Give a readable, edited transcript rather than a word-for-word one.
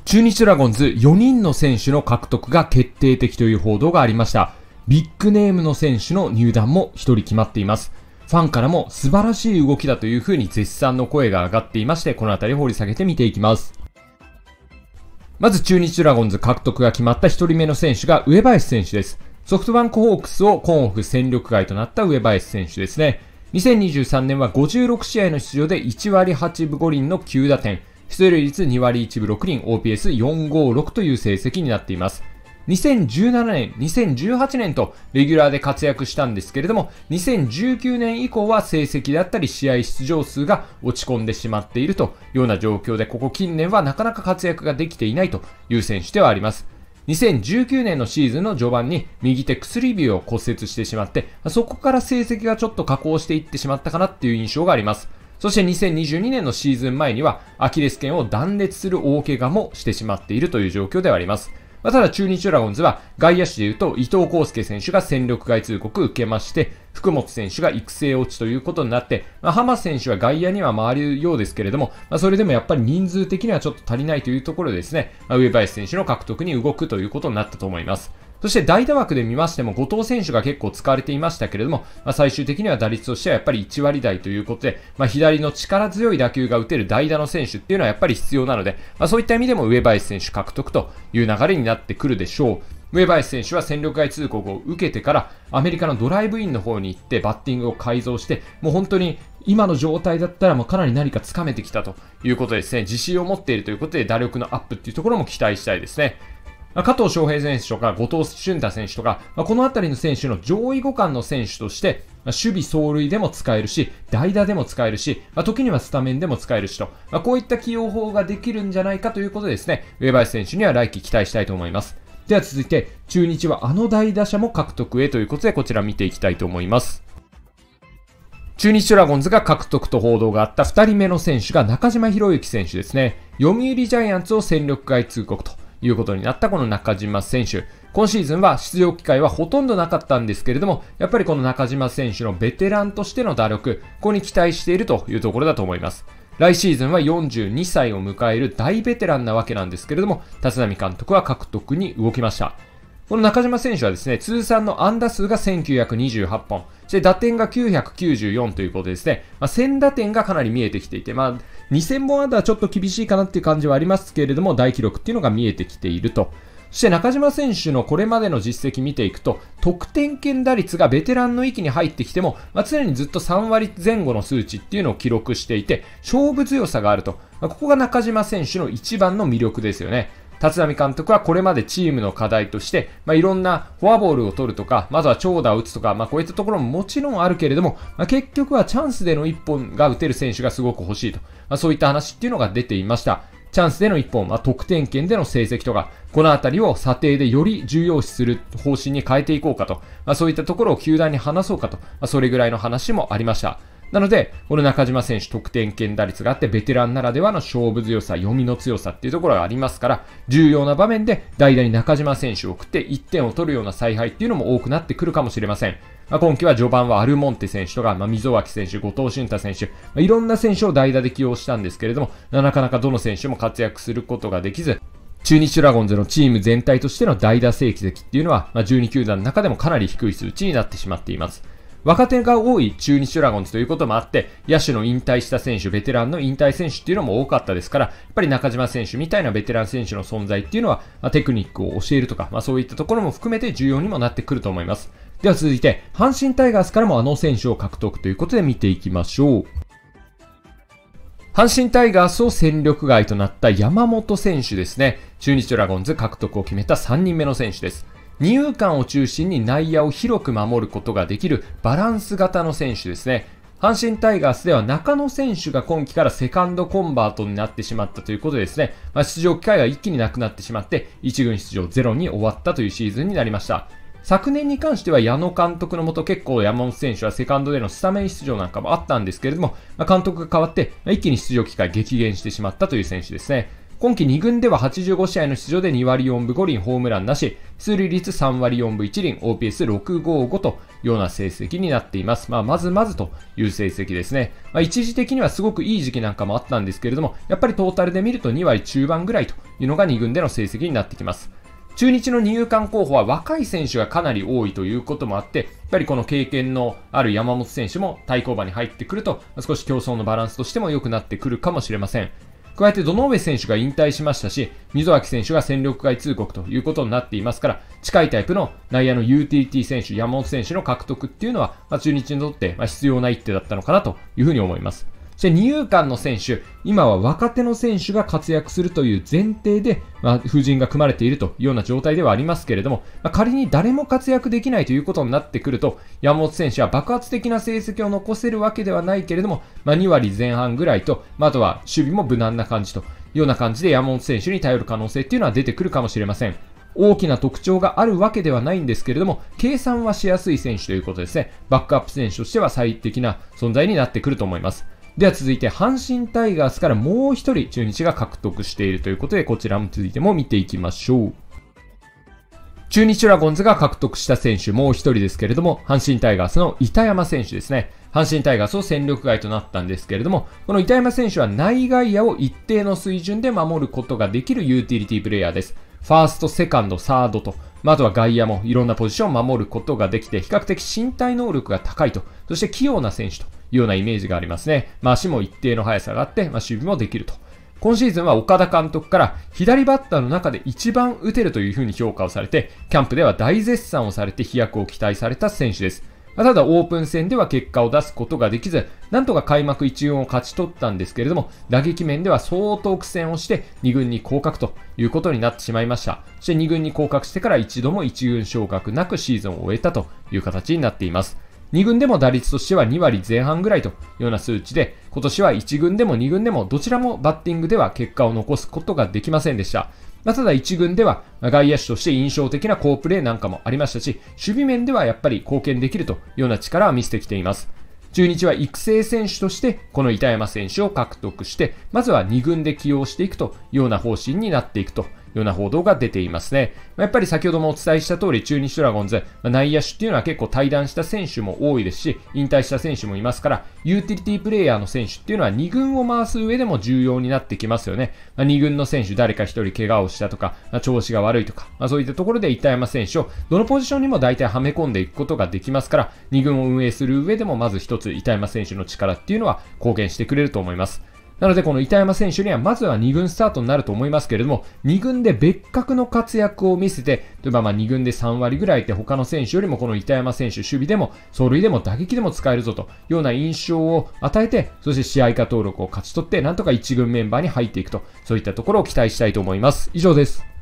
中日ドラゴンズ4人の選手の獲得が決定的という報道がありました。ビッグネームの選手の入団も1人決まっています。ファンからも素晴らしい動きだというふうに絶賛の声が上がっていまして、このあたりを掘り下げて見ていきます。まず中日ドラゴンズ獲得が決まった1人目の選手が上林選手です。ソフトバンクホークスを今オフ戦力外となった上林選手ですね。2023年は56試合の出場で1割8分5厘の9打点、出塁率2割1分6厘、OPS456 という成績になっています。2017年、2018年とレギュラーで活躍したんですけれども、2019年以降は成績だったり試合出場数が落ち込んでしまっているというような状況で、ここ近年はなかなか活躍ができていないという選手ではあります。2019年のシーズンの序盤に右手薬指を骨折してしまって、そこから成績がちょっと下降していってしまったかなっていう印象があります。そして2022年のシーズン前にはアキレス腱を断裂する大怪我もしてしまっているという状況ではあります。ただ中日ドラゴンズは外野手でいうと伊藤康介選手が戦力外通告を受けまして、福本選手が育成落ちということになって、浜選手は外野には回るようですけれども、それでもやっぱり人数的にはちょっと足りないというところでですね、上林選手の獲得に動くということになったと思います。そして代打枠で見ましても後藤選手が結構使われていましたけれども、最終的には打率としてはやっぱり1割台ということで、左の力強い打球が打てる代打の選手っていうのはやっぱり必要なので、そういった意味でも上林選手獲得という流れになってくるでしょう。上林選手は戦力外通告を受けてからアメリカのドライブインの方に行ってバッティングを改造して、もう本当に今の状態だったらもうかなり何かつかめてきたということですね。自信を持っているということで打力のアップっていうところも期待したいですね。加藤翔平選手とか後藤俊太選手とか、このあたりの選手の上位互換の選手として、守備走塁でも使えるし、代打でも使えるし、時にはスタメンでも使えるしと、こういった起用法ができるんじゃないかということでですね、上林選手には来季期待したいと思います。では続いて、中日はあの大打者も獲得へということで、こちら見ていきたいと思います。中日ドラゴンズが獲得と報道があった2人目の選手が中島博之選手ですね。読売ジャイアンツを戦力外通告ということになったこの中島選手。今シーズンは出場機会はほとんどなかったんですけれども、やっぱりこの中島選手のベテランとしての打力、ここに期待しているというところだと思います。来シーズンは42歳を迎える大ベテランなわけなんですけれども、立浪監督は獲得に動きました。この中島選手はですね、通算の安打数が1928本、そして打点が994ということですね。1000打点がかなり見えてきていて、2000本安打はちょっと厳しいかなっていう感じはありますけれども、大記録っていうのが見えてきていると。そして中島選手のこれまでの実績見ていくと、得点圏打率がベテランの域に入ってきても、常にずっと3割前後の数値っていうのを記録していて、勝負強さがあると。ここが中島選手の一番の魅力ですよね。立浪監督はこれまでチームの課題として、いろんなフォアボールを取るとか、まずは長打を打つとか、こういったところももちろんあるけれども、結局はチャンスでの一本が打てる選手がすごく欲しいと。そういった話っていうのが出ていました。チャンスでの一本、得点圏での成績とか、このあたりを査定でより重要視する方針に変えていこうかと。そういったところを球団に話そうかと。それぐらいの話もありました。なので、この中島選手得点圏打率があって、ベテランならではの勝負強さ、読みの強さっていうところがありますから、重要な場面で代打に中島選手を送って1点を取るような采配っていうのも多くなってくるかもしれません。今季は序盤はアルモンテ選手とか、溝脇選手、後藤俊太選手、いろんな選手を代打で起用したんですけれども、なかなかどの選手も活躍することができず、中日ドラゴンズのチーム全体としての代打成績っていうのは、12球団の中でもかなり低い数値になってしまっています。若手が多い中日ドラゴンズということもあって、野手の引退した選手、ベテランの引退選手っていうのも多かったですから、やっぱり中島選手みたいなベテラン選手の存在っていうのは、テクニックを教えるとか、そういったところも含めて重要にもなってくると思います。では続いて、阪神タイガースからもあの選手を獲得ということで見ていきましょう。阪神タイガースを戦力外となった山本選手ですね。中日ドラゴンズ獲得を決めた3人目の選手です。二遊間を中心に内野を広く守ることができるバランス型の選手ですね。阪神タイガースでは中野選手が今季からセカンドコンバートになってしまったということでですね、出場機会が一気になくなってしまって1軍出場ゼロに終わったというシーズンになりました。昨年に関しては矢野監督のもと結構山本選手はセカンドでのスタメン出場なんかもあったんですけれども、監督が変わって一気に出場機会激減してしまったという選手ですね。 今季2軍では85試合の出場で2割4分5厘、ホームランなし、出塁率3割4分1厘、OPS655 というような成績になっています。まずまずという成績ですね。一時的にはすごくいい時期なんかもあったんですけれども、やっぱりトータルで見ると2割中盤ぐらいというのが2軍での成績になってきます。中日の二遊間候補は若い選手がかなり多いということもあって、やっぱりこの経験のある山本選手も対抗馬に入ってくると、少し競争のバランスとしても良くなってくるかもしれません。加えて、堂上選手が引退しましたし、溝脇選手が戦力外通告ということになっていますから、近いタイプの内野のユーティリティ選手、山本選手の獲得っていうのは、中日にとって必要な一手だったのかなというふうに思います。そして二遊間の選手、今は若手の選手が活躍するという前提で、布陣が組まれているというような状態ではありますけれども、仮に誰も活躍できないということになってくると、山本選手は爆発的な成績を残せるわけではないけれども、2割前半ぐらいと、あとは守備も無難な感じというような感じで山本選手に頼る可能性っていうのは出てくるかもしれません。大きな特徴があるわけではないんですけれども、計算はしやすい選手ということですね。バックアップ選手としては最適な存在になってくると思います。では続いて、阪神タイガースからもう一人中日が獲得しているということで、こちらについても見ていきましょう。中日ドラゴンズが獲得した選手もう一人ですけれども、阪神タイガースの板山選手ですね。阪神タイガースを戦力外となったんですけれども、この板山選手は内外野を一定の水準で守ることができるユーティリティプレイヤーです。ファースト、セカンド、サードと、あとは外野もいろんなポジションを守ることができて、比較的身体能力が高いと、そして器用な選手というようなイメージがありますね。足も一定の速さがあって、守備もできると。今シーズンは岡田監督から左バッターの中で一番打てるというふうに評価をされて、キャンプでは大絶賛をされて飛躍を期待された選手です。ただオープン戦では結果を出すことができず、なんとか開幕1軍を勝ち取ったんですけれども、打撃面では相当苦戦をして2軍に降格ということになってしまいました。そして2軍に降格してから一度も1軍昇格なくシーズンを終えたという形になっています。2軍でも打率としては2割前半ぐらいというような数値で、今年は1軍でも2軍でもどちらもバッティングでは結果を残すことができませんでした。ただ1軍では外野手として印象的な好プレーなんかもありましたし、守備面ではやっぱり貢献できるというような力を見せてきています。中日は育成選手としてこの板山選手を獲得して、まずは2軍で起用していくというような方針になっていくというような報道が出ていますね。やっぱり先ほどもお伝えした通り、中日ドラゴンズ、内野手っていうのは結構退団した選手も多いですし、引退した選手もいますから、ユーティリティプレイヤーの選手っていうのは2軍を回す上でも重要になってきますよね。2軍の選手誰か1人怪我をしたとか、調子が悪いとか、そういったところで板山選手をどのポジションにも大体はめ込んでいくことができますから、2軍を運営する上でもまず一つ板山選手の力っていうのは貢献してくれると思います。なのでこの板山選手にはまずは2軍スタートになると思いますけれども、2軍で別格の活躍を見せて、例えば2軍で3割ぐらいって他の選手よりもこの板山選手、守備でも走塁でも打撃でも使えるぞというような印象を与えて、そして試合化登録を勝ち取って、なんとか1軍メンバーに入っていくと、そういったところを期待したいと思います。以上です。